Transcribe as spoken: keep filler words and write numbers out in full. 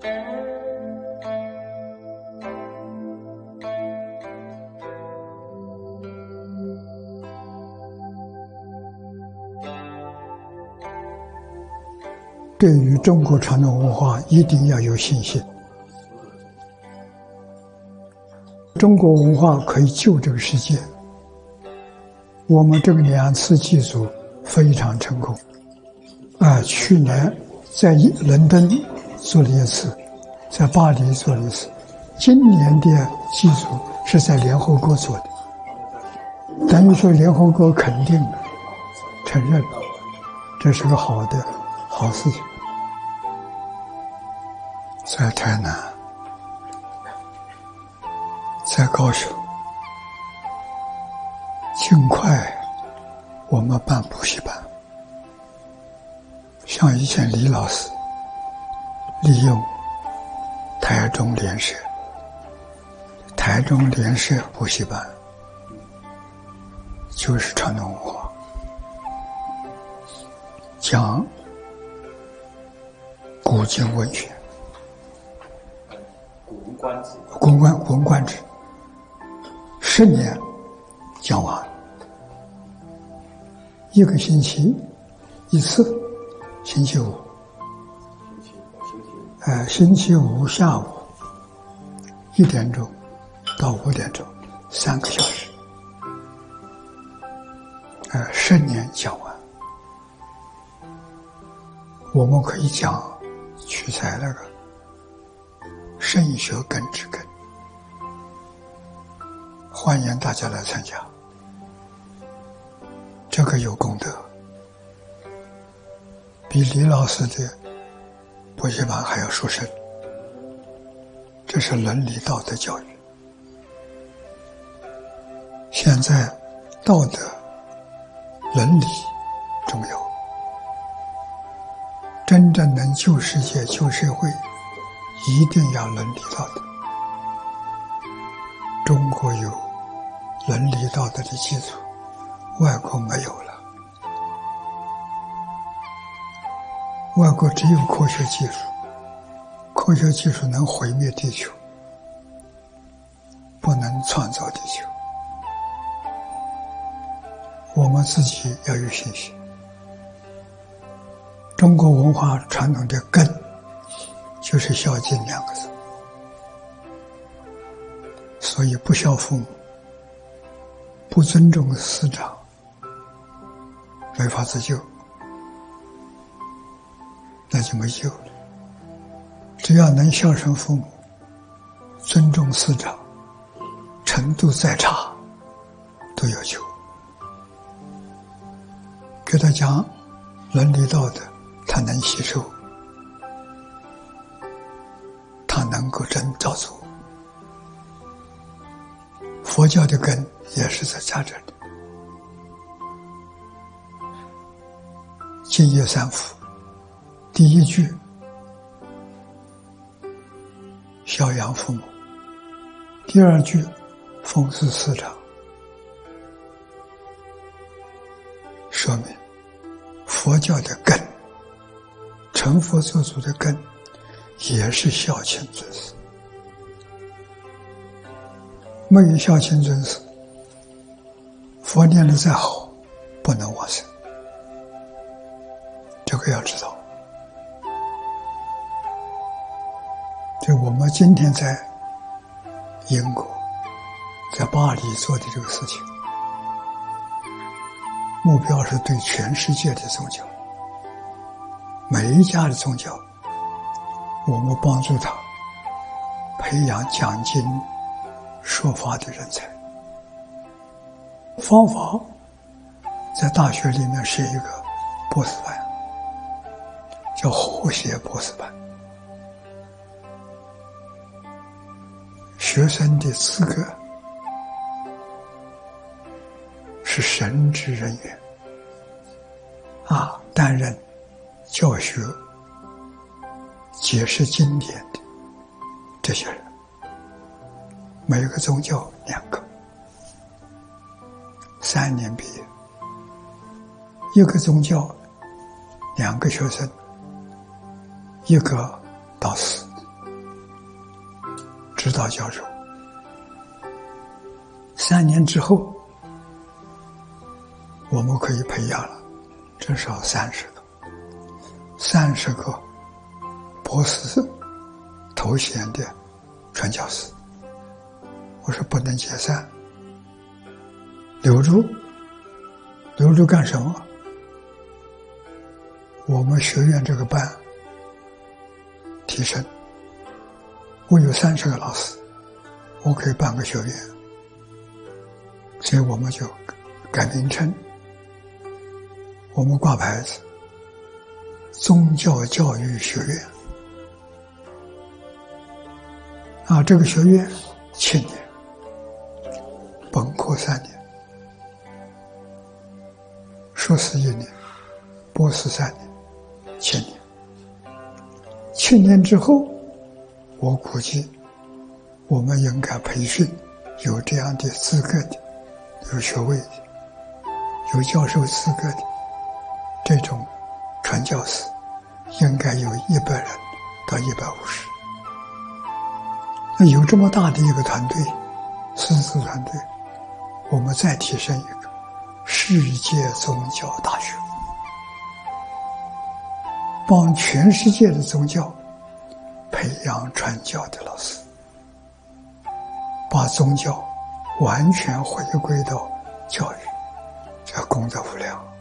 对于中国传统文化一定要有信心。中国文化可以救这个世界。我们这个两次祭祖非常成功。啊，去年在伦敦做了一次，在巴黎做了一次，今年的祭祖是在联合国做的，等于说联合国肯定了、承认了，这是个好的好事情。在台南，在高雄，尽快我们办补习班。像以前李老师利用台中联社，台中联社补习班就是传统文化，讲古今文学， 古文观止， 古文观古文观止，十年讲完，一个星期一次。星期五，呃，星期五下午一点钟到五点钟，三个小时，呃，十年讲完。我们可以讲取材那个圣学根之根，欢迎大家来参加，这个有功德。比李老师的补习班还要殊胜，这是伦理道德教育。现在道德、伦理重要，真正能救世界、救社会，一定要伦理道德。中国有伦理道德的基础，外国没有了。外国只有科学技术，科学技术能毁灭地球，不能创造地球。我们自己要有信心。中国文化传统的根就是孝敬两个字，所以不孝父母，不尊重师长，没法自救。那就没救了。只要能孝顺父母，尊重师长，程度再差都有救。给他讲伦理道德，他能吸收，他能够真照做。佛教的根也是在家这里。敬业三福，第一句孝养父母，第二句奉事师长，说明佛教的根，成佛做主的根也是孝亲尊师。没有孝亲尊师，佛念得再好不能往生，这个要知道。这我们今天在英国在巴黎做的这个事情，目标是对全世界的宗教，每一家的宗教我们帮助他培养讲经说法的人才。方法在大学里面是一个博士班，叫和谐博士班，学生的资格是神职人员啊，担任教学、解释经典的这些人，每个宗教两个，三年毕业，一个宗教两个学生，一个导师， 指导教授。三年之后，我们可以培养了至少三十个，三十个博士头衔的传教士。我说不能解散，留住，留住干什么？我们学院这个班提升，我有三十个老师，我可以办个学院，所以我们就改名称，我们挂牌子，宗教教育学院。啊，这个学院七年，本科三年，硕士一年，博士三年，七年。七年之后，我估计我们应该培训有这样的资格的、有学位的、有教授资格的这种传教士，应该有一百人到一百五十。那有这么大的一个团队，师资团队，我们再提升一个世界宗教大学，帮全世界的宗教培养传教的老师，把宗教完全回归到教育，这功德无量。